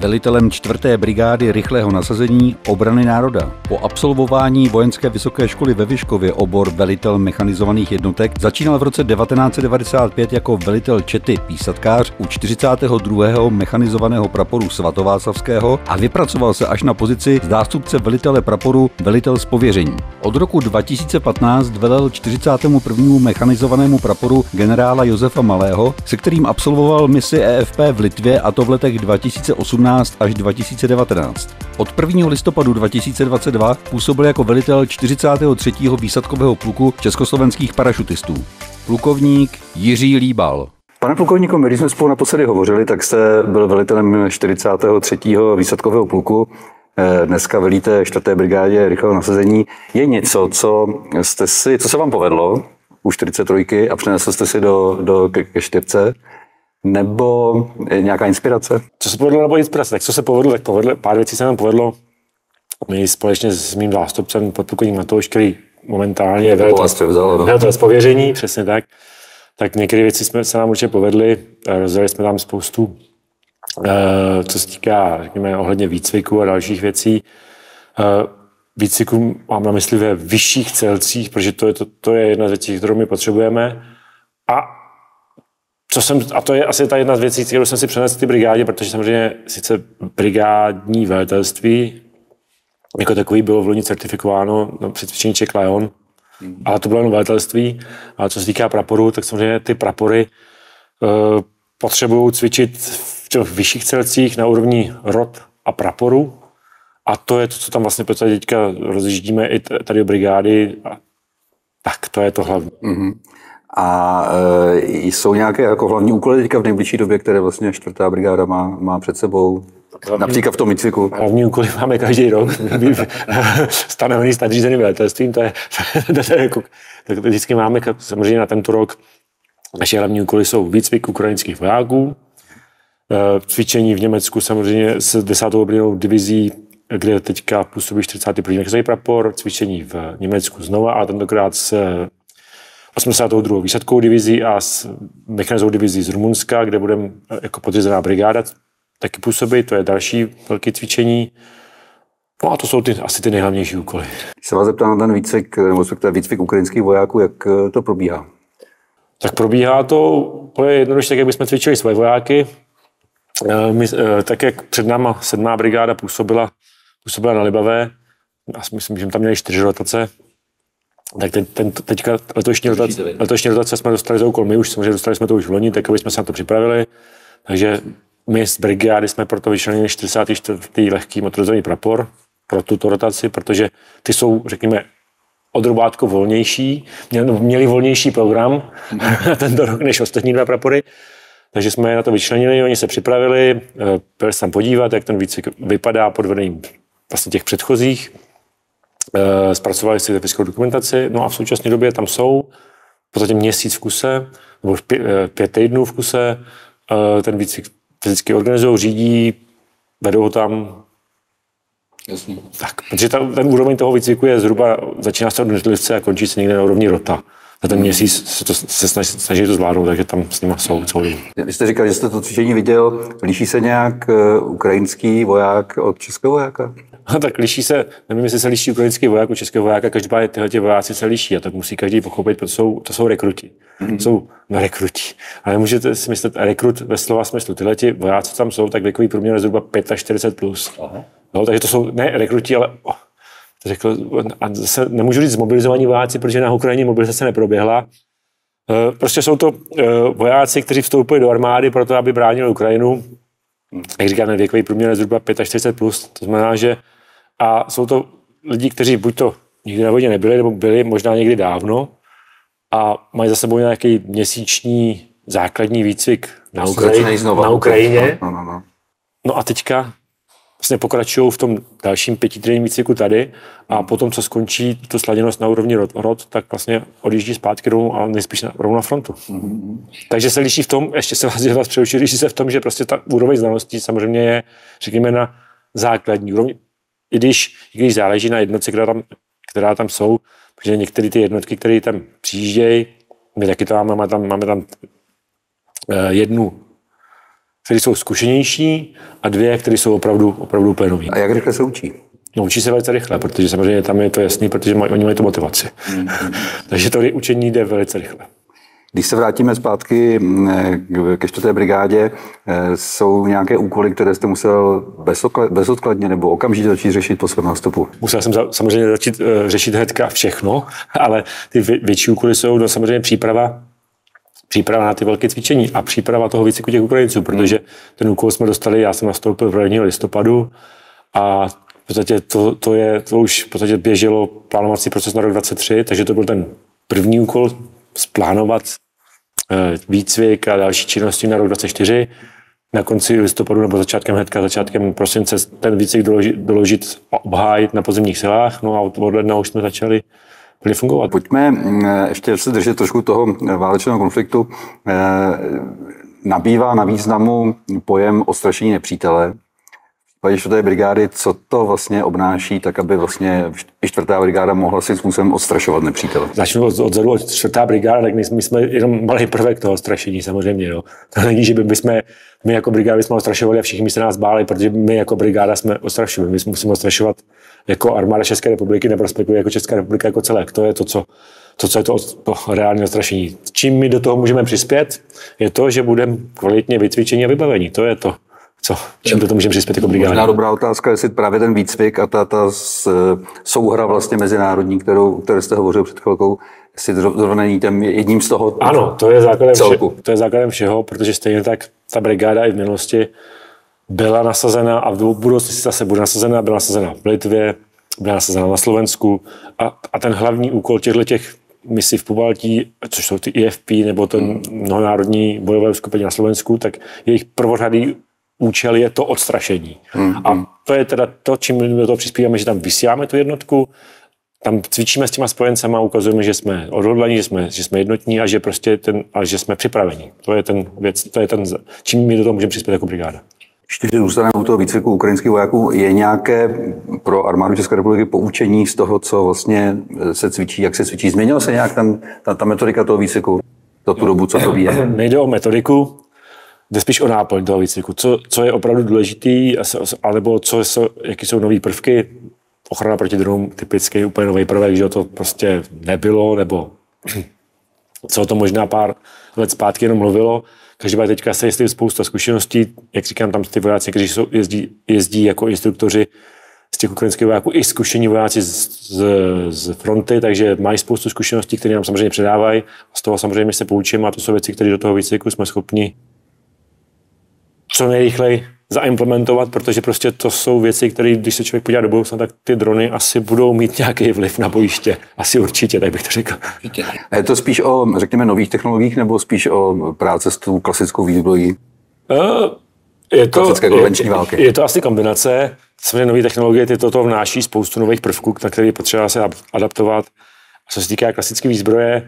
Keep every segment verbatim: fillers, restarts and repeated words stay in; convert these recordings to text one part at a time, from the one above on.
velitelem čtvrté brigády rychlého nasazení obrany národa. Po absolvování vojenské vysoké školy ve Vyškově obor velitel mechanizovaných jednotek začínal v roce devatenáct set devadesát pět jako velitel čety písatkář u čtyřicátého druhého mechanizovaného praporu svatováclavského a vypracoval se až na pozici zástupce velitele praporu velitel z pověření. Od roku dva tisíce patnáct velel čtyřicátému prvnímu mechanizovanému praporu generála Josefa Malého, se kterým absolvoval misi E F P v Litvě, a to v letech dva tisíce osmnáct až dva tisíce devatenáct. Od prvního listopadu dva tisíce dvacet dva působil jako velitel čtyřicátého třetího výsadkového pluku československých parašutistů. Plukovník Jiří Líbal. Pane plukovníku, když jsme spolu naposledy hovořili, tak jste byl velitelem čtyřicátého třetího výsadkového pluku. Dneska velíte čtvrté brigádě rychlého nasazení. Je něco, co jste si, co se vám povedlo u čtyřicet tři a přinesl jste si do, do ke čtyřce? Nebo nějaká inspirace? Co se povedlo nebo inspirace? Tak co se povedlo, tak povedlo, pár věcí se nám povedlo. My společně s mým zástupcem, podplukovník Matouš, který momentálně je velitel z pověření, přesně tak, tak některé věci jsme, se nám určitě povedly. Rozdělili jsme tam spoustu, co se týká, řekněme, ohledně výcviku a dalších věcí. Výcviku mám na mysli ve vyšších celcích, protože to je, to, to je jedna z věcí, kterou my potřebujeme. A Co jsem, a to je asi ta jedna z věcí, kterou jsem si přenesl v té brigádě, protože samozřejmě sice brigádní velitelství jako takový bylo v loni certifikováno no, při cvičení Czech Lion, ale to bylo jen velitelství. A co se týká praporů, tak samozřejmě ty prapory uh, potřebují cvičit v těch vyšších celcích na úrovni rot a praporu. A to je to, co tam vlastně teďka rozjíždíme i tady do brigády. A tak to je to hlavní. Mm-hmm. A e, jsou nějaké jako hlavní úkoly teďka v nejbližší době, které vlastně čtvrtá brigáda má, má před sebou? Hlavní, například v tom výcviku. Hlavní úkoly máme každý rok. Stanovený s nadřízeným velitelstvím, to je, to je jako, tak to vždycky máme samozřejmě na tento rok. Naše hlavní úkoly jsou výcvik ukrajinských vojáků, cvičení v Německu samozřejmě s desátou obrněnou divizí, kde teďka působí čtyřicátý první mechanizovaný prapor, cvičení v Německu znova, a tentokrát s osmdesátou druhou výsadkovou divizí a s mechanizovanou divizí z Rumunska, kde budeme jako podřízená brigáda taky působit, to je další velké cvičení. No a to jsou ty, asi ty nejhlavnější úkoly. Když se vás zeptám na ten výcvik, nebo výcvik ukrajinských vojáků, jak to probíhá? Tak probíhá to úplně jednoduše, tak jak bychom cvičili svoje vojáky. My, tak jak před náma sedmá brigáda působila, působila na Libavé, já myslím, že tam měli čtyři rotace, tak ten, ten, teďka letošní rotace, letošní rotace jsme dostali za úkol my už, samozřejmě dostali jsme to už v loni, tak jsme se na to připravili, takže my z brigády jsme proto vyčlenili čtyřicátý čtvrtý lehký motorizovaný prapor pro tuto rotaci, protože ty jsou, řekněme, odrobátko volnější, měli volnější program na tento rok než ostatní dva prapory, takže jsme je na to vyčlenili, oni se připravili, byli se tam podívat, jak ten výcvik vypadá pod vedením vlastně těch předchozích. Zpracovali si fyzickou dokumentaci, no a v současné době tam jsou v podstatě měsíc v kuse, nebo pět, pět týdnů v kuse, ten výcvik fyzicky organizují, řídí, vedou ho tam. Jasně. Tak, protože ta, ten úroveň toho výcviku je zhruba, začíná se od jednotlivce a končí se někde na úrovni rota. Za ten měsíc se, to, se snaží, snaží to zvládnout, takže tam s nimi jsou celou dobu. Vy jste říkal, že jste to cvičení viděl, liší se nějak ukrajinský voják od českého vojáka? No, tak liší se, nevím, jestli se liší ukrajinský voják od českého vojáka, každopádně tyhle tě vojáci se liší a tak musí každý pochopit, protože jsou, to jsou rekruti. Mm-hmm. Jsou no, rekruti. Ale můžete si myslet, rekrut ve slova smyslu, tyhle ti vojáci tam jsou, tak věkový průměr je zhruba čtyřicet pět plus. No, takže to jsou ne rekruti, ale oh, řekl, a zase nemůžu říct zmobilizovaní vojáci, protože na Ukrajině mobilizace neproběhla. E, prostě jsou to e, vojáci, kteří vstoupili do armády proto, aby bránili Ukrajinu. Jak říkám, ten věkový průměr je zhruba čtyřicet pět plus, to znamená, že a jsou to lidi, kteří buď to nikdy na vodě nebyli, nebo byli možná někdy dávno a mají za sebou nějaký měsíční základní výcvik na, Ukraji, na Ukrajině. No, no, no. no a teďka vlastně pokračují v tom dalším pětitýdenním výcviku tady a potom, co skončí tu sladěnost na úrovni rod, rod tak vlastně odjíždí zpátky rovnou a nejspíš na, rovnou na frontu. Mm-hmm. Takže se liší v tom, ještě se vás, vás přeruší, liší se v tom, že prostě ta úroveň znalostí samozřejmě je, řekněme, na základní úrovni. I když, i když záleží na jednotce, která tam, která tam jsou, protože některé ty jednotky, které tam přijíždějí, my taky tam máme tam, máme tam jednu které jsou zkušenější a dvě, které jsou opravdu, opravdu úplně nový. A jak rychle se učí? No, učí se velice rychle, protože samozřejmě tam je to jasný, protože maj, oni mají tu motivaci. Mm. Takže to učení jde velice rychle. Když se vrátíme zpátky ke čtvrté brigádě, jsou nějaké úkoly, které jste musel bezodkladně nebo okamžitě začít řešit po svém nástupu? Musel jsem samozřejmě začít řešit hnedka všechno, ale ty větší úkoly jsou no, samozřejmě příprava, příprava na ty velké cvičení a příprava toho výcviku těch Ukrajinců, protože ten úkol jsme dostali, já jsem nastoupil v prvního listopadu a v podstatě to, to, je, to už v podstatě běželo plánovací proces na rok dvacet tři, takže to byl ten první úkol splánovat výcvik a další činnosti na rok dvacet čtyři. Na konci listopadu nebo začátkem hnedka, začátkem prosince ten výcvik doložit, doložit a obhájit na pozemních silách. No a od ledna už jsme začali plně fungovat. Pojďme ještě se držet trošku toho válečného konfliktu. Nabývá na významu pojem odstrašení nepřítele. V čtvrté brigády, co to vlastně obnáší, tak aby vlastně i čtvrtá brigáda mohla si způsobem odstrašovat nepřítele? Začnu od, odzadu od čtvrtá brigáda, tak my, my jsme jenom malý prvek toho strašení samozřejmě. Jo. To není, že by my, jsme, my jako brigáda jsme odstrašovali a všichni se nás báli, protože my jako brigáda jsme odstrašovali. My musíme odstrašovat jako armáda České republiky, nebo respektive jako Česká republika jako celek. To je to, co, to, co je to, to reálné odstrašení. Čím my do toho můžeme přispět, je to, že budeme kvalitně vycvičení a vybavení. To je to. Co? Čím to můžeme přispět jako brigáda? Možná dobrá otázka, jestli právě ten výcvik a ta, ta souhra vlastně mezinárodní, kterou, které jste hovořil před chvilkou, jestli zrovna není tam jedním z toho. Ano, to je základem všeho, to je základem všeho, protože stejně tak ta brigáda i v minulosti byla nasazena a v budoucnosti zase bude nasazena, byla nasazena v Litvě, byla nasazena na Slovensku a, a ten hlavní úkol těchto těch misí v Pobaltí, což jsou ty I F P nebo ten mnohonárodní bojové uskupení na Slovensku, tak jejich prvořadý účel je to odstrašení. Mm, a to je teda to, čím my do toho přispíváme, že tam vysíláme tu jednotku, tam cvičíme s těma spojencema, ukazujeme, že jsme odhodlaní, že jsme, že jsme jednotní a že prostě ten, a že jsme připraveni. To je ten věc, to je ten, čím my do toho můžeme přispět jako brigáda. Ještě zůstaneme u toho výcviku ukrajinských vojáků. Je nějaké pro armádu České republiky poučení z toho, co vlastně se cvičí, jak se cvičí? Změnila se nějak tam, ta, ta metodika toho výcviku za tu dobu, co to ví? Nejde o metodiku, jde spíš o náplň toho výcviku. Co, co je opravdu důležitý, alebo co jsou, jaký jsou nový prvky. Ochrana proti dronům, typicky úplně nový prvek, že to prostě nebylo, nebo co o tom možná pár let zpátky jenom mluvilo. Každopádně teďka se jezdí spousta zkušeností, jak říkám, tam ty vojáci, kteří jsou, jezdí, jezdí jako instruktoři z těch ukrajinských vojáků, i zkušení vojáci z, z, z fronty, takže mají spoustu zkušeností, které nám samozřejmě předávají. Z toho samozřejmě se poučíme a to jsou věci, které do toho výcviku jsme schopni co nejrychleji zaimplementovat, protože prostě to jsou věci, které, když se člověk podívá do budoucna, tak ty drony asi budou mít nějaký vliv na bojiště. Asi určitě, tak bych to řekl. A je to spíš o, řekněme, nových technologiích, nebo spíš o práce s tou klasickou výzbrojí? Je to, klasické konvenční války. Je, je to asi kombinace. Samozřejmě nové technologie ty toto vnáší spoustu nových prvků, na které je potřeba se adaptovat. A co se týká klasické výzbroje,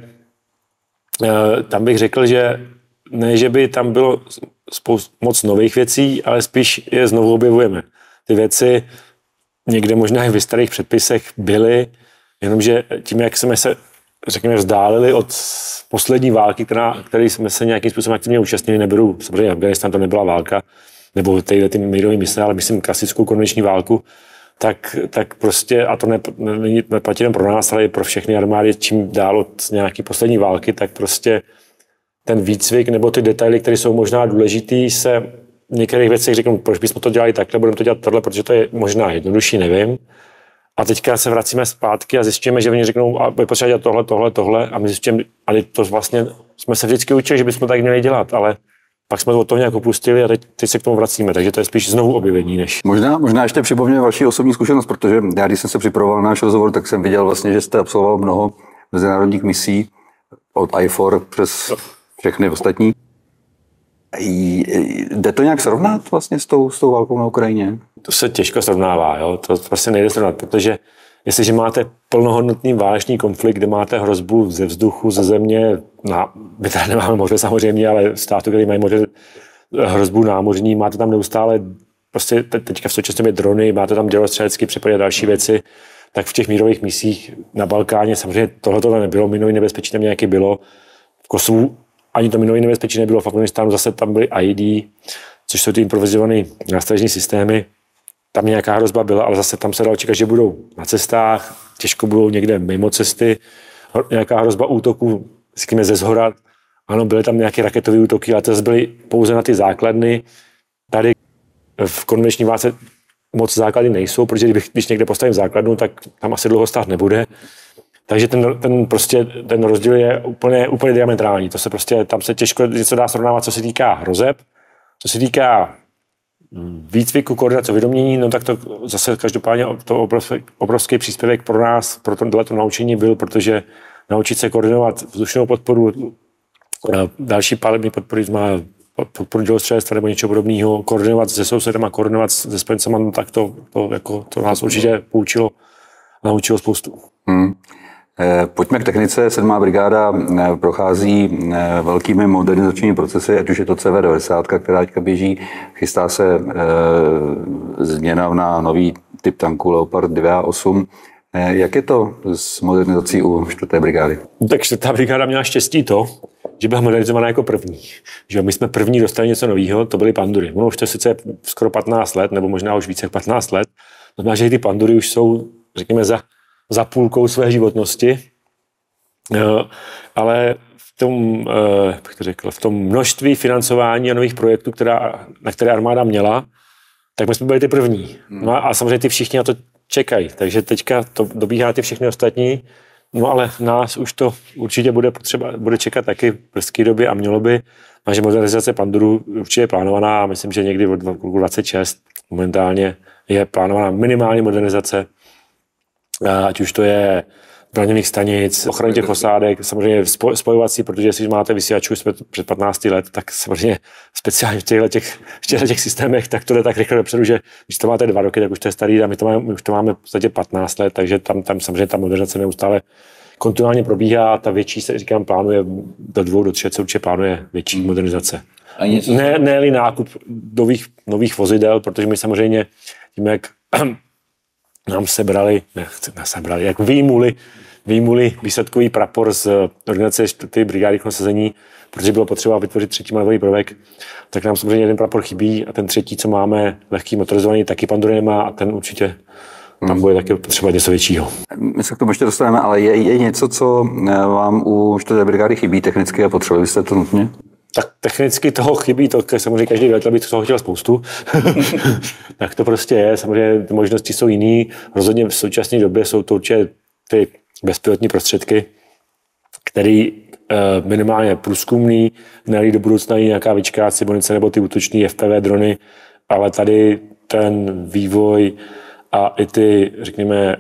tam bych řekl, že ne, že by tam bylo spoustu moc nových věcí, ale spíš je znovu objevujeme. Ty věci někde možná i v starých předpisech byly, jenomže tím, jak jsme se, řekněme, vzdálili od poslední války, která, který jsme se nějakým způsobem aktivně účastnili, neberu, samozřejmě Afghánistán to nebyla válka, nebo tyhle ty mírové mise, ale myslím klasickou konvenční válku, tak, tak prostě, a to ne, ne, neplatí jen pro nás, ale i pro všechny armády, čím dál od nějaký poslední války, tak prostě ten výcvik nebo ty detaily, které jsou možná důležitý, se v některých věcech řeknou, proč bychom to dělali takhle, budeme to dělat tohle, protože to je možná jednodušší, nevím. A teďka se vracíme zpátky a zjistíme, že oni řeknou, a je potřeba dělat tohle, tohle, tohle, a my zjistíme, ale to vlastně jsme se vždycky učili, že bychom tak měli dělat, ale pak jsme to od toho nějak opustili a teď, teď se k tomu vracíme, takže to je spíš znovu objevení než. Možná, možná ještě připomněme vaši osobní zkušenost, protože já, když jsem se připravoval na náš rozhovor, tak jsem viděl vlastně, že jste absolvoval mnoho mezinárodních misí od I F O R přes všechny ostatní. Jde to nějak srovnat vlastně s tou, s tou válkou na Ukrajině? To se těžko srovnává, jo? To prostě nejde srovnat, protože jestliže máte plnohodnotný válečný konflikt, kde máte hrozbu ze vzduchu, ze země, na, my tady nemáme moře samozřejmě, ale státu, který mají moře, hrozbu námořní, máte tam neustále, prostě teďka v současné drony, máte tam dělostřelecké případy a další věci, tak v těch mírových misích na Balkáně samozřejmě tohle nebylo, minový nebezpečí tam nějaké bylo, v Kosovu ani to minulé nebezpečí nebylo, v Afghánistánu zase tam byly I E D, což jsou ty improvizované nástražní systémy. Tam nějaká hrozba byla, ale zase tam se dalo čekat, že budou na cestách, těžko budou někde mimo cesty, nějaká hrozba útoků, řekněme ze zhora. Ano, byly tam nějaké raketové útoky, ale to zase byly pouze na ty základny. Tady v konvenční válce moc základy nejsou, protože když, když někde postavím základnu, tak tam asi dlouho stát nebude. Takže ten, ten, prostě, ten rozdíl je úplně, úplně diametrální. To se prostě, tam se těžko něco dá srovnávat, co se týká hrozeb, co se týká výcviku, koordinace, uvědomění, no tak to zase každopádně to obrovský, obrovský příspěvek pro nás, pro tohleto naučení byl, protože naučit se koordinovat vzdušnou podporu, další palební podpory, má podporu dělostřelectva nebo něčeho podobného, koordinovat se sousedama, koordinovat se spojencema, no tak to, to, jako, to nás určitě poučilo, naučilo spoustu. Hmm. Pojďme k technice. sedmá brigáda prochází velkými modernizačními procesy, ať už je to C V devadesát, která teďka běží, chystá se e, změna na nový typ tanku Leopard dva A osm. E, jak je to s modernizací u čtvrté brigády? Tak čtvrtá brigáda měla štěstí to, že byla modernizovaná jako první. Že my jsme první dostali něco nového, to byly pandury. Ono už to sice skoro patnáct let, nebo možná už více jak patnáct let. To znamená, že ty pandury už jsou, řekněme, za za půlkou své životnosti, ale v tom, jak to řekl, v tom množství financování a nových projektů, která, na které armáda měla, tak my jsme byli ty první. No a samozřejmě ty všichni na to čekají, takže teďka to dobíhá ty všechny ostatní, no ale nás už to určitě bude potřeba, bude čekat taky v brzké době a mělo by, a že modernizace pandurů určitě je plánovaná a myslím, že někdy od roku dvacet šest momentálně je plánovaná minimální modernizace, ať už to je zbraňových stanic, ochrany těch osádek, samozřejmě spojovací, protože jestli máte vysílačů před patnácti let, tak samozřejmě speciálně v těchto těch, těch systémech, tak to jde tak rychle dopředu, že když to máte dva roky, tak už to je starý a my, to máme, my už to máme v podstatě patnáct let, takže tam, tam samozřejmě ta modernizace neustále kontinuálně probíhá, ta větší se, říkám, plánuje do dvou, do tři, se určitě plánuje větší hmm. modernizace. Ne, ne-li nákup nových, nových vozidel, protože my samozřejmě tím, jak nám sebrali, ne, sebrali, jak výjimuli, výjimuli výsadkový prapor z organizace čtvrté brigády nasazení, protože bylo potřeba vytvořit třetí manový prvek, tak nám samozřejmě jeden prapor chybí a ten třetí, co máme, lehký motorizovaný, taky pandury nemá a ten určitě tam bude taky potřeba něco většího. My se k tomu ještě dostaneme, ale je, je něco, co vám u čtvrté brigády chybí technicky a potřebovali byste to nutně? Tak technicky toho chybí, to samozřejmě každý velitel by toho chtěl spoustu. Tak to prostě je, samozřejmě ty možnosti jsou jiný. Rozhodně v současné době jsou to určitě ty bezpilotní prostředky, které minimálně průzkumný, ne do budoucna nějaká vyčkácí munice nebo ty útoční F P V drony, ale tady ten vývoj a i ty, řekněme,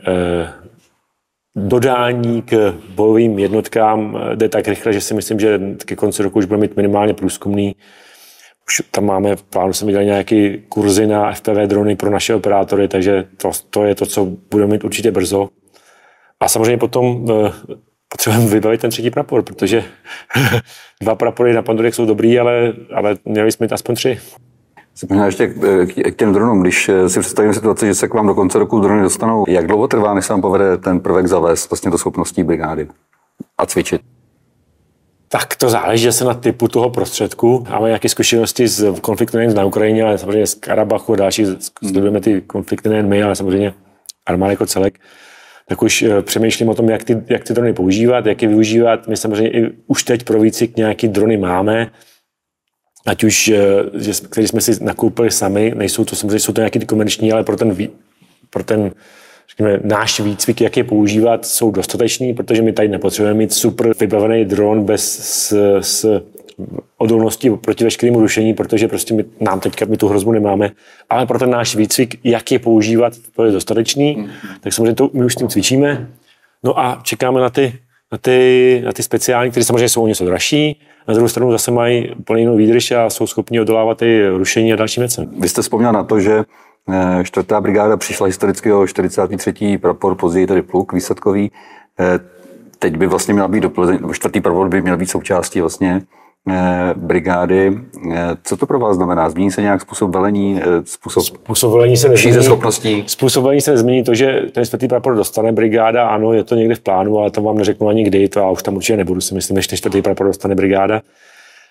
dodání k bojovým jednotkám jde tak rychle, že si myslím, že ke konci roku už budeme mít minimálně průzkumný. Už tam máme v plánu, jsme dělali nějaké kurzy na F P V drony pro naše operátory, takže to, to je to, co budeme mít určitě brzo. A samozřejmě potom eh, potřebujeme vybavit ten třetí prapor, protože dva prapory na pandurech jsou dobrý, ale, ale měli jsme mít aspoň tři. Se možná ještě k, k těm dronům, když si představíme situaci, že se k vám do konce roku drony dostanou, jak dlouho trvá, než se vám povede ten prvek zavést vlastně do schopností brigády a cvičit? Tak to záleží se na typu toho prostředku. Máme nějaké zkušenosti z konfliktu nejen na Ukrajině, ale samozřejmě z Karabachu a další. Sledujeme ty konflikty nejen my, ale samozřejmě armáda jako celek. Tak už přemýšlím o tom, jak ty, jak ty drony používat, jak je využívat. My samozřejmě i už teď pro výcvik nějaký drony máme, ať už, který jsme si nakoupili sami, nejsou to samozřejmě, jsou to nějaký ty komerční, ale pro ten, pro ten řekněme, náš výcvik, jak je používat, jsou dostatečný, protože my tady nepotřebujeme mít super vybavený dron bez s, s odolností proti veškerému rušení, protože prostě my, nám teďka my tu hrozbu nemáme, ale pro ten náš výcvik, jak je používat, to je dostatečný, mm. tak samozřejmě to, my už s tím cvičíme, no a čekáme na ty, na ty, na ty speciální, které samozřejmě jsou o něco dražší, na druhou stranu zase mají plný jinou výdrž a jsou schopni odolávat i rušení a další věci. Vy jste vzpomněl na to, že čtvrtá brigáda přišla historicky o čtyřicátý třetí prapor, později tedy pluk výsadkový. Teď by vlastně měla být doplněn, čtvrtý prapor by měl být součástí vlastně brigády. Co to pro vás znamená? Změní se nějak způsob velení, způsob, způsob velení se nezmění, schopností? Způsob velení se nezmění to, že ten čtvrtý prapor dostane brigáda, ano, je to někde v plánu, ale to vám neřeknu ani kdy, to já už tam určitě nebudu, si myslím, než ten čtvrtý prapor dostane brigáda.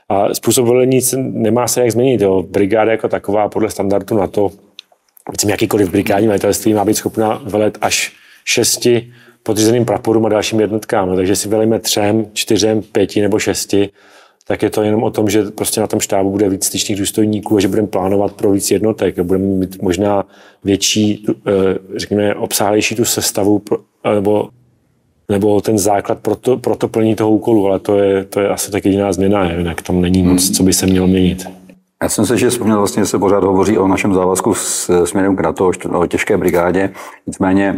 A způsob velení nemá se jak změnit. Jo. Brigáda jako taková podle standardu NATO, myslím, jakýkoliv brigádní velitelství má být schopna velet až šesti podřízeným praporům a dalším jednotkám. No, takže si velíme třem, čtyřem, pěti nebo šesti, tak je to jenom o tom, že prostě na tom štábu bude víc styčných důstojníků a že budeme plánovat pro víc jednotek. Budeme mít možná větší, řekněme, obsáhlejší tu sestavu nebo, nebo ten základ pro to, pro to plnění toho úkolu, ale to je, to je asi tak jediná změna, jinak tam není moc, co by se mělo měnit. Já jsem se, že vzpomněl, vlastně se pořád hovoří o našem závazku s směrem k NATO, o těžké brigádě, nicméně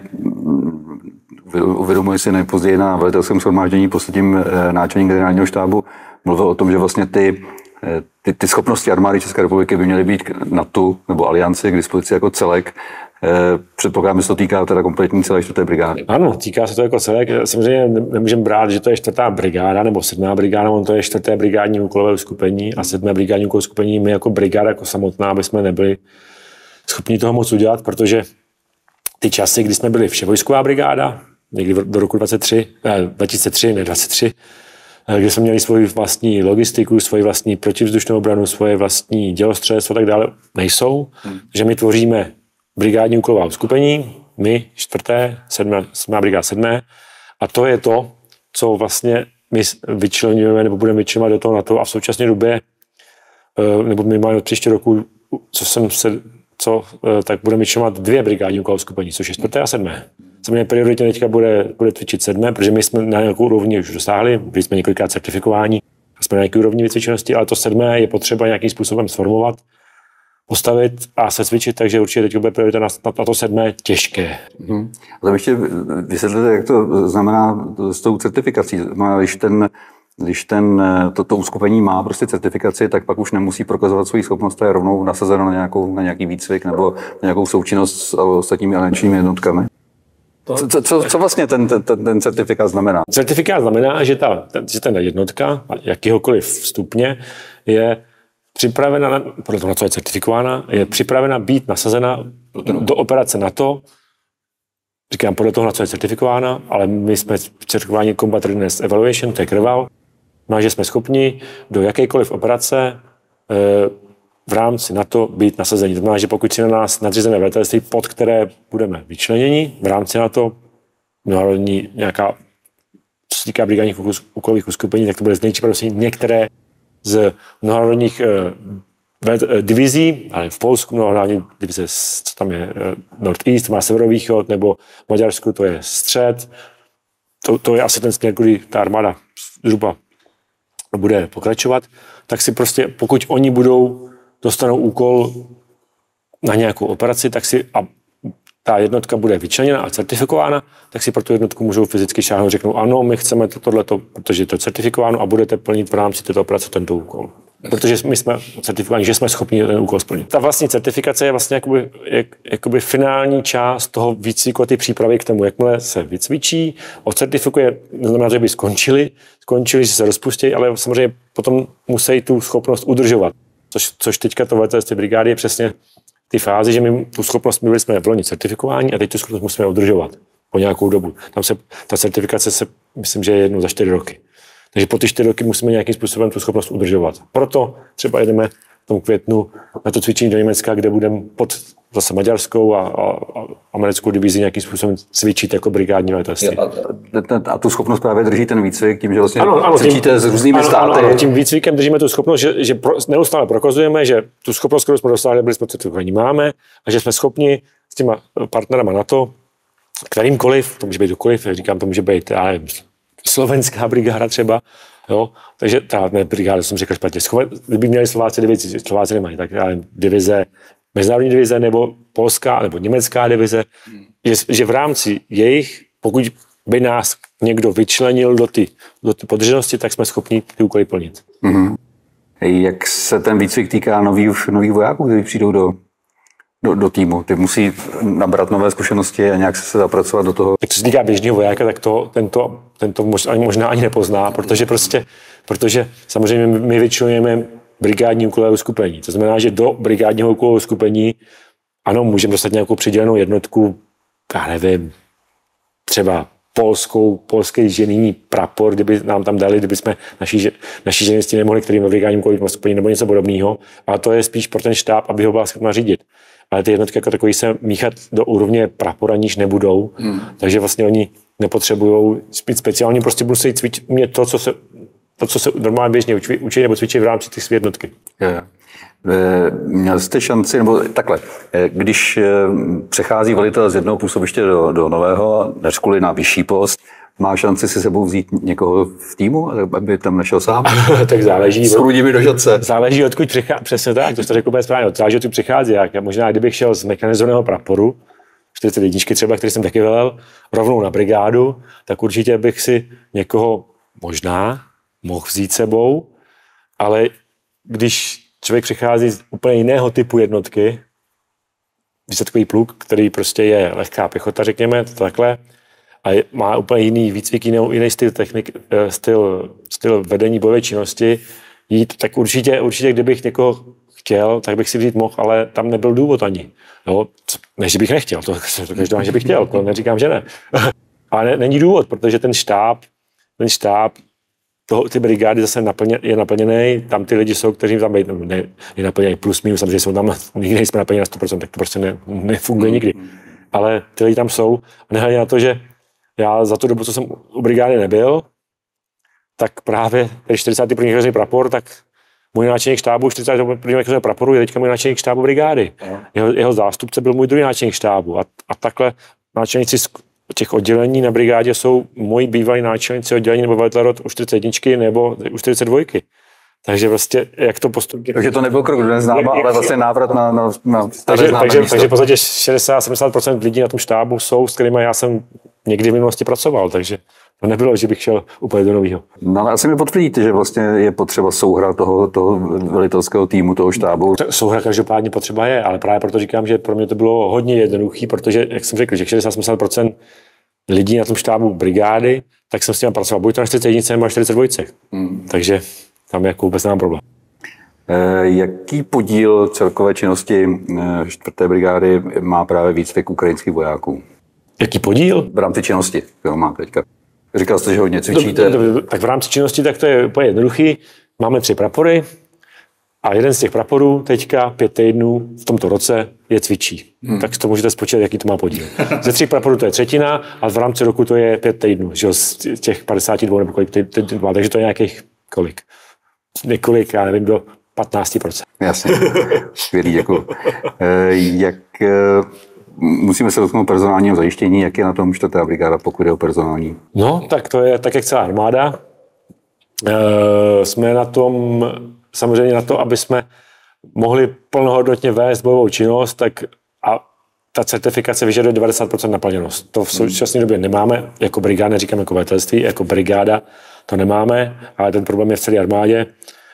uvědomuji si nejpozději na velitelském shromáždění posledním náčelník generálního štábu mluvil o tom, že vlastně ty, ty, ty schopnosti armády České republiky by měly být NATO nebo alianci k dispozici jako celek. Předpokládám, že se to týká teda kompletní celé čtvrté brigády. Ano, týká se to jako celek. Samozřejmě nemůžeme brát, že to je čtvrtá brigáda nebo sedmá brigáda, on to je čtvrté brigádní úkolové uskupení a sedmé brigádní úkolové uskupení. My jako brigáda jako samotná bychom nebyli schopni toho moc udělat, protože ty časy, kdy jsme byli vševojsková brigáda, někdy do roku dvacet tři, ne, dva tisíce tři, ne dvacet tři, kde jsme měli svoji vlastní logistiku, svoji vlastní protivzdušnou obranu, svoje vlastní dělostřelectvo a tak dále, nejsou. Hmm. Takže my tvoříme brigádní úkolová uskupení, my čtvrté, sedmé, sedmá brigáda sedmé, a to je to, co vlastně my vyčlenujeme nebo budeme vyčlenovat do toho NATO a v současné době, nebo minimálně od příští roku, co jsem se, co, tak budeme vyčlenovat dvě brigádní úkolové uskupení, což je čtvrté a sedmé. Samozřejmě prioritně teďka bude, bude cvičit sedmé, protože my jsme na nějakou úrovni už dosáhli, byli jsme několikrát certifikování, jsme na nějaké úrovni vycvičenosti, ale to sedmé je potřeba nějakým způsobem sformovat, postavit a se cvičit, takže určitě teď bude priorita na, na to sedmé těžké. Hmm. Ale ještě vysvětlete, jak to znamená s tou certifikací. Když ten, když ten, to, to uskupení má prostě certifikaci, tak pak už nemusí prokazovat svoji schopnost, to je rovnou nasazeno na, nějakou, na nějaký výcvik nebo na nějakou součinnost s ostatními aliančními jednotkami. Co, co, co vlastně ten, ten, ten certifikát znamená? Certifikát znamená, že ta, že ta jednotka, jakýhokoliv stupně, je připravena, podle toho, na co je certifikována, je připravena být nasazena do operace NATO. Říkám podle toho, na co je certifikována, ale my jsme certifikováni Combat Readiness Evaluation, to je krval. No, že jsme schopni do jakékoliv operace v rámci NATO být nasazení. To znamená, že pokud si na nás nadřízené velitelství, pod které budeme vyčleněni v rámci NATO, národní nějaká, co se týká brigádních úkolových uskupení, tak to bude z nejčí některé z mnohonárodních eh, divizí, ale v Polsku mnohonárodní divize, co tam je eh, Northeast, to má severovýchod, nebo v Maďarsku to je střed. To, to je asi ten směr, kudy ta armáda zhruba bude pokračovat. Tak si prostě, pokud oni budou, dostanou úkol na nějakou operaci, tak si a ta jednotka bude vyčleněna a certifikována, tak si pro tu jednotku můžou fyzicky šáhnout, řeknou ano, my chceme to, tohleto, protože to je certifikováno a budete plnit v rámci této operace tento úkol. Protože my jsme certifikováni, že jsme schopni ten úkol splnit. Ta vlastní certifikace je vlastně jakoby, jak, jakoby finální část toho výcviku a ty přípravy k tomu, jakmile se vycvičí, ocertifikuje, neznamená, že by skončili, skončili, že se rozpustí, ale samozřejmě potom musí tu schopnost udržovat. Což, což teďka to velitelství brigády je přesně ty fázi, že my tu schopnost, my byli jsme v loni certifikování a teď tu schopnost musíme udržovat po nějakou dobu. Tam se, ta certifikace se, myslím, že je jednou za čtyři roky. Takže po ty čtyři roky musíme nějakým způsobem tu schopnost udržovat. Proto třeba jedeme v tom květnu na to cvičení do Německa, kde budeme pod zase maďarskou a, a, a americkou divizi nějakým způsobem cvičit jako brigádní velitelství. A, a tu schopnost právě drží ten výcvik tím, že vlastně ano, ano, cvičíte tím, s různými ano, státy. Ano, ano, tím výcvikem držíme tu schopnost, že, že pro, neustále prokazujeme, že tu schopnost, kterou jsme dosáhli, byli jsme certifikovaní, máme a že jsme schopni s těma partnerama NATO, kterýmkoliv, to může být dokoliv, jak říkám, to může být, já nevím, slovenská brigáda třeba, jo, takže ta ne, brigáda, jsem řekl špatně, kdyby měli Slováci divizi, Slováci nemají, tak já nevím, divize, mezinárodní divize nebo polská nebo německá divize, hmm. že, že v rámci jejich, pokud by nás někdo vyčlenil do ty, do ty podřízenosti, tak jsme schopni ty úkoly plnit. Hmm. Jak se ten výcvik týká nových, nových vojáků, kteří přijdou do, do, do týmu? Ty musí nabrat nové zkušenosti a nějak se zapracovat do toho? Tak co se týká běžného vojáka, tak to tento, tento možná, možná ani nepozná, protože prostě, protože samozřejmě my vyčlenujeme brigádní úkolové uskupení. To znamená, že do brigádního úkolového uskupení ano, můžeme dostat nějakou přidělenou jednotku, já nevím, třeba polskou, polský žený prapor, kdyby nám tam dali, kdyby jsme naši, naši ženisti nemohli, kterým v brigádním kolím nebo něco podobného. Ale to je spíš pro ten štáb, aby ho byla schopna řídit. Ale ty jednotky jako takový se míchat do úrovně prapora níž nebudou, hmm. takže vlastně oni nepotřebují mít speciální, prostě musí cvičit mě to, co se, to, co se normálně běžně učí, učí nebo cvičí v rámci těch své jednotky. Yeah. Měl jste šanci, nebo takhle, když přechází velitel z jednoho působiště do, do nového, než kvůli na vyšší post, má šanci si sebou vzít někoho v týmu, aby tam nešel sám? Tak záleží. S průdími do žadce. Záleží, odkud přichází, přesně tak, to jste řekl úplně správně, záleží, odkud přichází. Jak možná, kdybych šel z mechanizovaného praporu, čtyřicet jedna třeba, který jsem taky velel, rovnou na brigádu, tak určitě bych si někoho možná mohl vzít sebou, ale když člověk přichází z úplně jiného typu jednotky, výsadkový pluk, který prostě je lehká pěchota, řekněme, to takhle, a má úplně jiný výcvik, jiný, jiný styl, technik, styl, styl vedení bojové činnosti, jít, tak určitě, určitě, kdybych někoho chtěl, tak bych si vzít mohl, ale tam nebyl důvod ani. Jo, ne, že bych nechtěl, to, to každý, že bych chtěl, to neříkám, že ne. Ale ne, není důvod, protože ten štáb, ten štáb, toho, ty brigády zase naplně, je naplněný, tam ty lidi jsou, kteří tam být, ne, je naplněný plus minus, samozřejmě jsou tam, nikdy nejsme naplněni na sto procent, tak to prostě ne, nefunguje nikdy. Ale ty lidi tam jsou a nehledě na to, že já za tu dobu, co jsem u brigády nebyl, tak právě když čtyřicátý první hvězdný prapor, tak můj náčelník štábu čtyřicátého prvního hvězdného praporu je teďka můj náčelník štábu brigády. Jeho, jeho zástupce byl můj druhý náčelník štábu a, a takhle náčelníci těch oddělení na brigádě jsou moji bývalí náčelníci oddělení nebo velitel rot u čtyřicet jedna nebo u čtyřicet dva. Takže vlastně, jak to postupně... Takže to nebyl krok do neznáma, ale vlastně návrat na, na, na takže, takže, takže v podstatě šedesát až sedmdesát procent lidí na tom štábu jsou, s kterými já jsem někdy v minulosti pracoval, takže to nebylo, že bych šel úplně do nového. No ale asi mi potvrdíte, že vlastně je potřeba souhra toho, toho velitelského týmu, toho štábu. Souhra každopádně potřeba je, ale právě proto říkám, že pro mě to bylo hodně jednoduchý, protože, jak jsem řekl, že šedesát až sedmdesát procent lidí na tom štábu brigády, tak jsem s tím pracoval. Buď to na čtyřicet jedna nebo na čtyřicet dva. Hmm. Takže tam jako vůbec nemám problém. E, jaký podíl celkové činnosti čtvrté brigády má právě výcvik ukrajinských vojáků? Jaký podíl? V rámci činnosti, kterou má teďka. Říkal jste, že hodně cvičíte. Do, do, do, tak v rámci činnosti tak to je úplně jednoduchý. Máme tři prapory a jeden z těch praporů teďka pět týdnů v tomto roce je cvičí. Hmm. Tak to můžete spočítat, jaký to má podíl. Ze tří praporů to je třetina a v rámci roku to je pět týdnů. Že z těch padesát dva nebo kolik týdnů má, takže to je nějakých kolik? Několik, já nevím, do patnáct procent. Jasně. Skvělý, děkuji. E, jak... E... Musíme se dotknout personálního zajištění, jak je na tom čtvrtá brigáda, pokud je o personální? No, tak to je tak, jak celá armáda. E, jsme na tom, samozřejmě na to, aby jsme mohli plnohodnotně vést bojovou činnost, tak a ta certifikace vyžaduje devadesát procent naplněnost. To v současné době nemáme, jako brigáda, neříkám jako velitelství, jako brigáda to nemáme, ale ten problém je v celé armádě. E,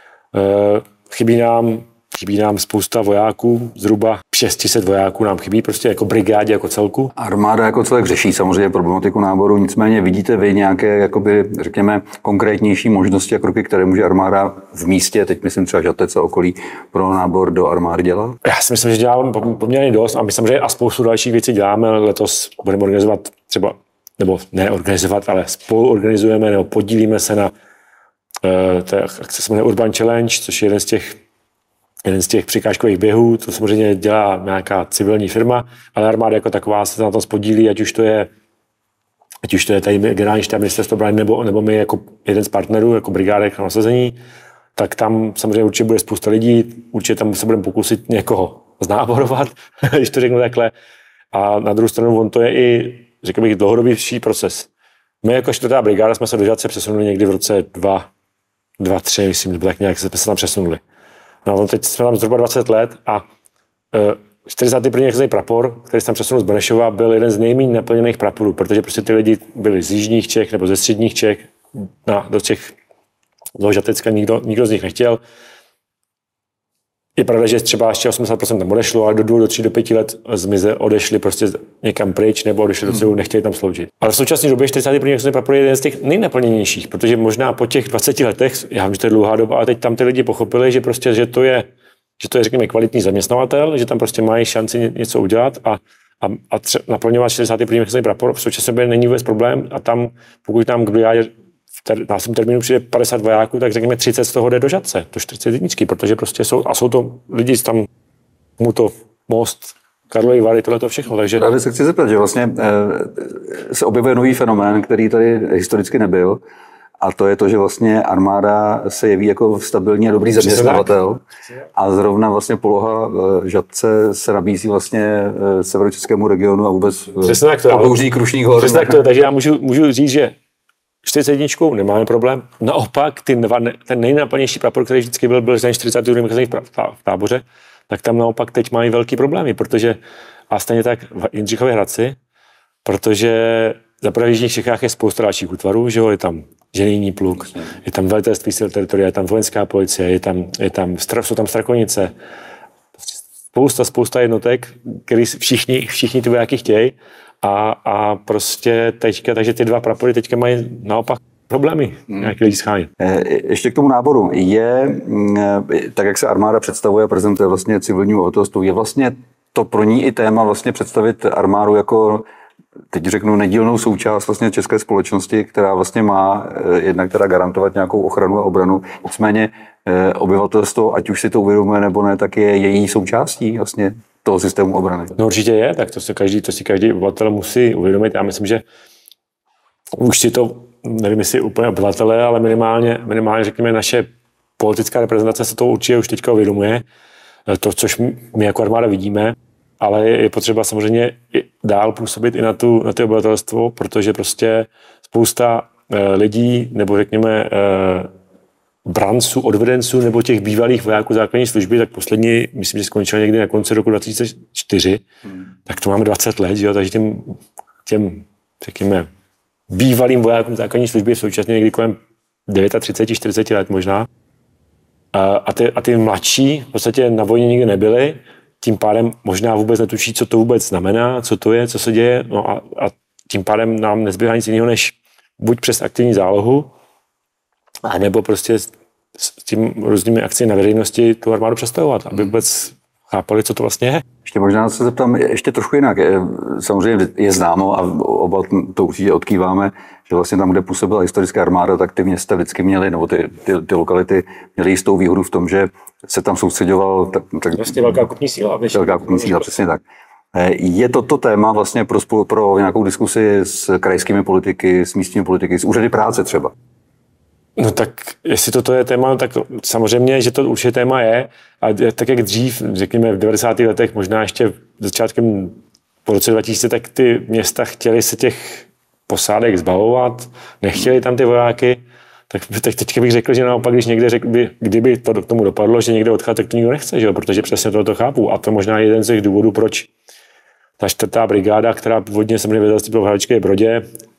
chybí nám Chybí nám spousta vojáků, zhruba šest set vojáků nám chybí, prostě jako brigádě, jako celku. Armáda jako celek řeší samozřejmě problematiku náboru, nicméně vidíte vy nějaké, jakoby, řekněme, konkrétnější možnosti a kroky, které může armáda v místě, teď myslím třeba Žatec a okolí, pro nábor do armády dělat? Já si myslím, že děláme poměrně dost a my samozřejmě a spoustu dalších věcí děláme. Letos budeme organizovat třeba, nebo ne organizovat, ale spolu organizujeme nebo podílíme se na uh, té akce se jmenuje Urban Challenge, což je jeden z těch Jeden z těch překážkových běhů, to samozřejmě dělá nějaká civilní firma, ale armáda jako taková se na tom spodílí, ať už to je, ať už to je tady generální štáb ministerstva obrany nebo, nebo my jako jeden z partnerů, jako brigádek na nasazení, tak tam samozřejmě určitě bude spousta lidí, určitě tam se budeme pokusit někoho znáborovat, když to řeknu takhle. A na druhou stranu on to je i, řekl bych, dlouhodobější proces. My jako čtvrtá brigáda jsme se do Žatce přesunuli někdy v roce dva, dva, tři, myslím, nebo tak nějak jsme se tam přesunuli. No, teď jsme tam zhruba dvacet let a uh, čtyřicátý první hvězdný prapor, který se tam přesunul z Benešova, byl jeden z nejméně naplněných praporů, protože prostě ty lidi byli z jižních Čech nebo ze středních Čech, na, do Čech, do Žatecka nikdo, nikdo z nich nechtěl. Je pravda, že třeba ještě osmdesát procent tam odešlo, ale do dvou, do tří, do pěti let zmize odešli prostě někam pryč nebo odešli do cílu, nechtěli tam sloužit. Ale v současné době čtyřicátý první hvězdný prapor je jeden z těch nejnaplněnějších, protože možná po těch dvaceti letech, já vím, že to je dlouhá doba, ale teď tam ty lidi pochopili, že prostě, že to je, že to je, řekněme, kvalitní zaměstnavatel, že tam prostě mají šanci něco udělat a, a, a tře- naplňovat čtyřicátý první mechanismus prapor v současné době není vůbec problém a tam, pokud tam k brigádě v ter- následném termínu přijde padesát vojáků, tak řekněme třicet z toho jde do Žatce, do čtyřicet jedničky, protože prostě jsou, a jsou to lidi tam, mu to most, Karlovy Vary, tohle to všechno, takže... Právě se chci zeptat, že vlastně e, se objevuje nový fenomén, který tady historicky nebyl, a to je to, že vlastně armáda se jeví jako stabilní a dobrý zaměstnavatel a zrovna vlastně poloha v Žatce se nabízí vlastně severočeskému regionu a vůbec podhouří Krušných hor. Přesně tak to je, takže já můžu, můžu říct, že čtyřicet jedna nemáme problém. Naopak, ty dva, ten nejnáplnější prapor, který vždycky byl, byl ten čtyřicátý druhý v Táboře, tak tam naopak teď mají velký problémy, protože a stejně tak v Jindřichově Hradci, protože za prvé v Jižních Čechách je spousta dalších útvarů, že jo, je tam ženijní pluk, je tam velitelství sil teritoria, je tam vojenská policie, je tam, je tam, jsou tam strakonice, spousta, spousta jednotek, který všichni, všichni ty vojáky chtějí a, a prostě teďka, takže ty dva prapory teďka mají naopak problémy, hmm. nějaký lidi schánit. Ještě k tomu náboru. Je, tak jak se armáda představuje a prezentuje vlastně civilní obyvatelstvo, je vlastně to pro ní i téma vlastně představit armádu jako, teď řeknu, nedílnou součást vlastně české společnosti, která vlastně má jednak teda garantovat nějakou ochranu a obranu. Nicméně obyvatelstvo, ať už si to uvědomuje nebo ne, tak je její součástí vlastně toho systému obrany. No určitě je, tak to si každý, to si každý obyvatel musí uvědomit. Já myslím, že už si to, nevím jestli úplně obyvatelé, ale minimálně, minimálně řekněme naše politická reprezentace se to určitě už teďka uvědomuje. To, což my jako armáda vidíme, ale je potřeba samozřejmě dál působit i na, tu, na to obyvatelstvo, protože prostě spousta eh, lidí, nebo řekněme eh, branců, odvedenců, nebo těch bývalých vojáků základní služby, tak poslední, myslím, že skončil někdy na konci roku dva tisíce čtyři, hmm. tak to máme dvacet let, jo, takže těm, těm, řekněme, bývalým vojákům základní služby v současně někdy kolem třicet devět, čtyřicet let možná. A, a, ty, a ty mladší v podstatě na vojně nikdy nebyli, tím pádem možná vůbec netuší, co to vůbec znamená, co to je, co se děje, no a, a tím pádem nám nezbývá nic jiného, než buď přes aktivní zálohu, a nebo prostě s, s tím různými akcemi na veřejnosti tu armádu představovat, aby vůbec chápali, co to vlastně je. Ještě možná se zeptám ještě trošku jinak. Samozřejmě je známo a oba to určitě odkýváme, že vlastně tam, kde působila historická armáda, tak ty města vždycky měly, nebo ty, ty, ty lokality měly jistou výhodu v tom, že se tam soustředoval... Tak, tak, vlastně velká kupní síla. Velká kupní síla, přesně tak. Je toto téma vlastně pro, spolu, pro nějakou diskusi s krajskými politiky, s místními politiky, s úřady práce třeba? No tak, jestli toto je téma, tak samozřejmě, že to určitě téma je. A tak jak dřív, řekněme v devadesátých letech, možná ještě začátkem po roce dva tisíce, tak ty města chtěly se těch posádek zbavovat, nechtěli tam ty vojáky. Tak, tak teďka bych řekl, že naopak, když někde řekl by, kdyby to k tomu dopadlo, že někde odchází, tak to nikdo nechce, že jo? Protože přesně tohle chápu. A to možná je jeden z těch důvodů, proč ta čtvrtá brigáda, která původně se jmenuje v Haličské Brodě,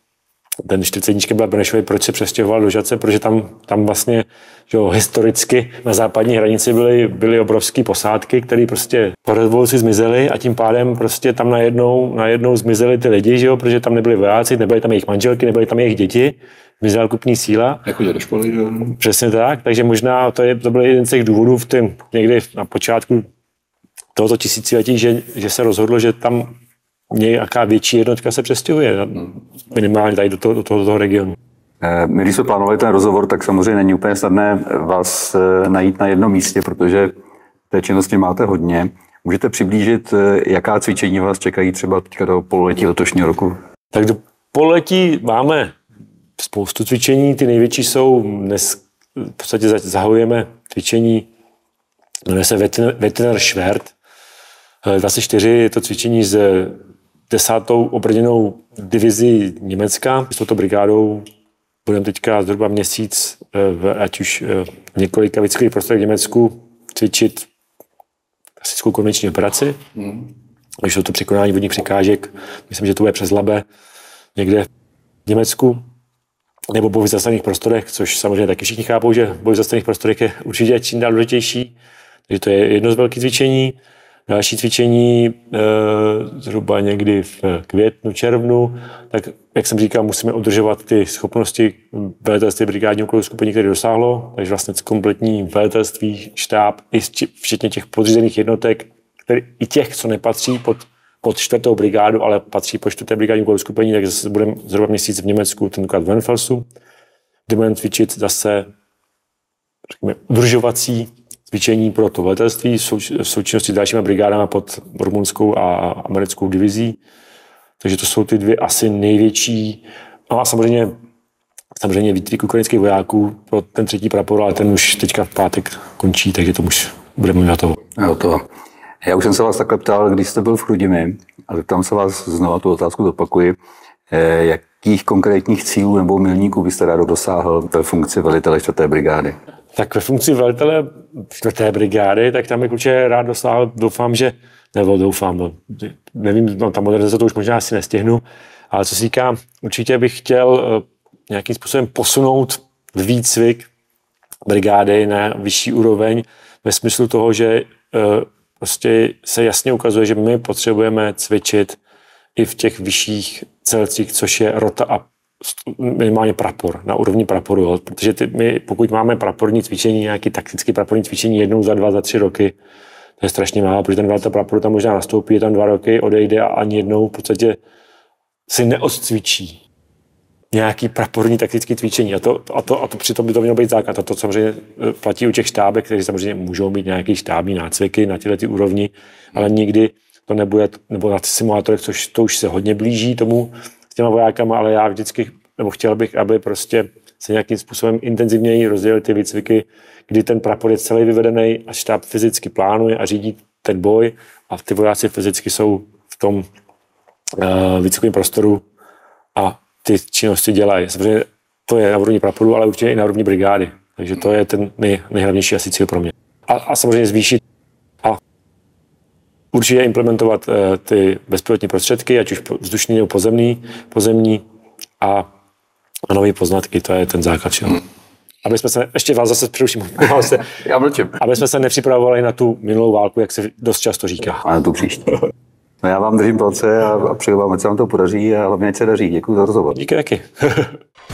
ten čtyřicet jedna byla Benešový, proč se přestěhoval do Žatce, protože tam, tam vlastně že jo, historicky na západní hranici byly, byly obrovské posádky, které prostě po revoluci zmizely a tím pádem prostě tam najednou, najednou zmizely ty lidi, že jo, protože tam nebyli vojáci, nebyly tam jejich manželky, nebyly tam jejich děti, zmizela kupní síla. Jako do školy, že? Přesně tak, takže možná to, je, to byl jeden z těch důvodů v tom, někdy na počátku tohoto tisíciletí, že, že se rozhodlo, že tam nějaká větší jednotka se přestěhuje, minimálně tady do toho, do toho, do toho regionu. My, když jsme plánovali ten rozhovor, tak samozřejmě není úplně snadné vás najít na jednom místě, protože té činnosti máte hodně. Můžete přiblížit, jaká cvičení vás čekají třeba teďka do pololetí letošního roku? Tak do pololetí máme spoustu cvičení, ty největší jsou, dnes v podstatě zahajujeme cvičení, jmenuje se Wettiner Schwert, dvacet čtyři, je to cvičení s desátou obrněnou divizí Německa. S touto brigádou budeme teďka zhruba měsíc, ať už v několika výcvikových prostorech v Německu, cvičit klasickou konvenční operaci. Hmm. Když jsou to překonání vodních překážek, myslím, že to bude přes Labe, někde v Německu, nebo boj v zastavených prostorech, což samozřejmě taky všichni chápou, že boj v zastavených prostorech je určitě čím dál důležitější. Takže to je jedno z velkých cvičení. Další cvičení e, zhruba někdy v květnu, červnu, tak jak jsem říkal, musíme udržovat ty schopnosti velitelství brigádního úkolů skupiny, které dosáhlo, takže vlastně kompletní velitelství, štáb, i včetně těch podřízených jednotek, který, i těch, co nepatří pod pod čtvrtou brigádu, ale patří pod čtvrté brigádní úkolové skupení, tak zase budeme zhruba měsíc v Německu, tentokrát v Wenfelsu, kde budeme cvičit zase řekněme, udržovací cvičení pro to velitelství v součinnosti s dalšími brigádami pod rumunskou a americkou divizí. Takže to jsou ty dvě asi největší. A samozřejmě, samozřejmě výcvik ukrajinských vojáků pro ten třetí prapor, ale ten už teďka v pátek končí, takže to už budeme mít hotovo. Hotovo. Já už jsem se vás takhle ptal, když jste byl v Chrudimi, a tam se vás znovu tu otázku zopakuji. Jakých konkrétních cílů nebo milníků byste rád dosáhl ve funkci velitele čtvrté brigády? Tak ve funkci velitele čtvrté brigády, tak tam bych určitě rád dosáhl, doufám, že, nebo doufám, no, nevím, no, ta modernizace to už možná asi nestihnu, ale co se týká, určitě bych chtěl uh, nějakým způsobem posunout výcvik brigády na vyšší úroveň ve smyslu toho, že uh, prostě se jasně ukazuje, že my potřebujeme cvičit i v těch vyšších celcích, což je rota a minimálně prapor, na úrovni praporu, jo. Protože ty, my, pokud máme praporní cvičení, nějaký taktický praporní cvičení jednou za dva, za tři roky, to je strašně málo, protože ten velitel praporu tam možná nastoupí, je tam dva roky, odejde a ani jednou v podstatě si neodcvičí nějaký praporní taktický cvičení. A to, a to, a to přitom by to mělo být základ. A to samozřejmě platí u těch štábek, kteří samozřejmě můžou mít nějaký štábní nácviky na tyhle ty úrovni, ale nikdy to nebude, nebo na simulátorech, což to už se hodně blíží tomu s těma vojákama, ale já vždycky, nebo chtěl bych, aby prostě se nějakým způsobem intenzivněji rozdělily ty výcviky, kdy ten prapor je celý vyvedený a štáb fyzicky plánuje a řídí ten boj a ty vojáci fyzicky jsou v tom uh, výcvikovém prostoru a ty činnosti dělají. Samozřejmě to je na úrovni praporu, ale určitě i na úrovni brigády. Takže to je ten nej, nejhlavnější asi cíl pro mě. A, a samozřejmě zvýšit a určitě implementovat uh, ty bezpilotní prostředky, ať už vzdušný nebo pozemní, pozemní a, a nové poznatky, to je ten základ. Hmm. Aby jsme se, ještě vás zase přeruším, Já mlčím. Aby jsme se nepřipravovali na tu minulou válku, jak se dost často říká. A na tu příští. No já vám držím palce a, a přeju vám, ať se vám to podaří a hlavně ať se daří. Děkuji za rozhovor. Díky taky.